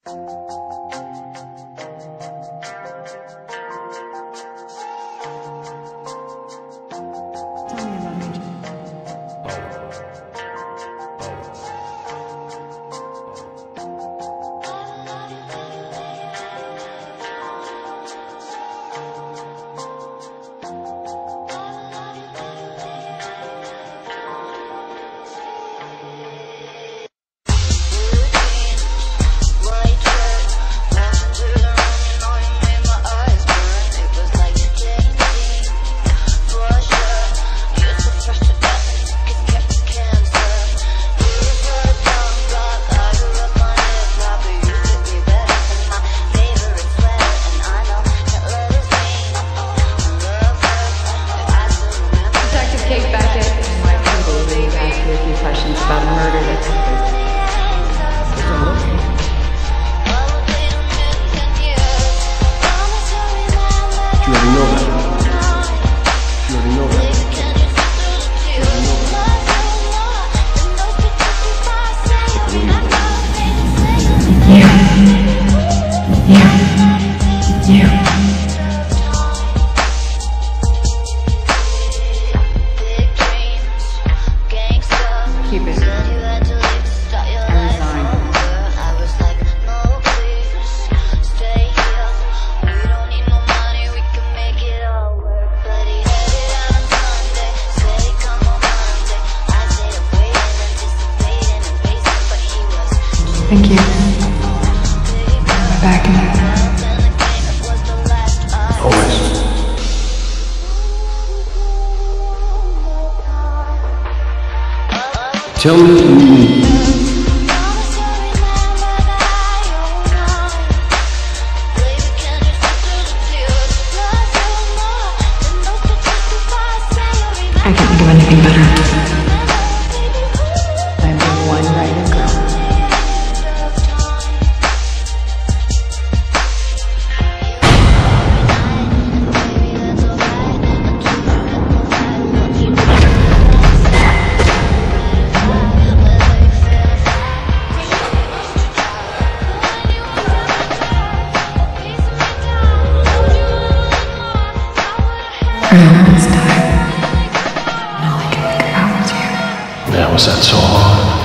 Beckett, my people, they've asked you a few questions about a murder that took place. You already know that. You already know that. You already know that. You. Keep it. I resign. Thank you. I'm back in it. Always. Tell me what you need. I can't think of anything better. I'm the one writer girl. It's time. And all I can think about was you. Yeah, was that so hard?